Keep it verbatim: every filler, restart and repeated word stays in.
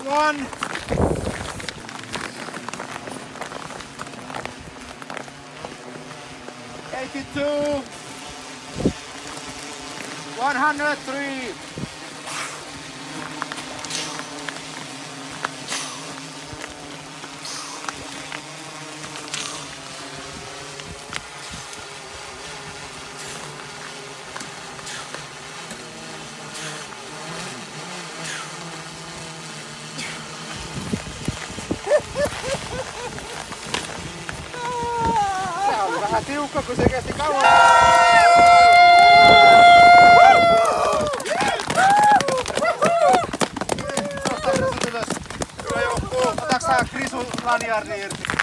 eighty-one. eighty-two. one hundred three. Tää oli vähän tiukka, kun se kesti kauan. Otatko sä krisun laniardi irti?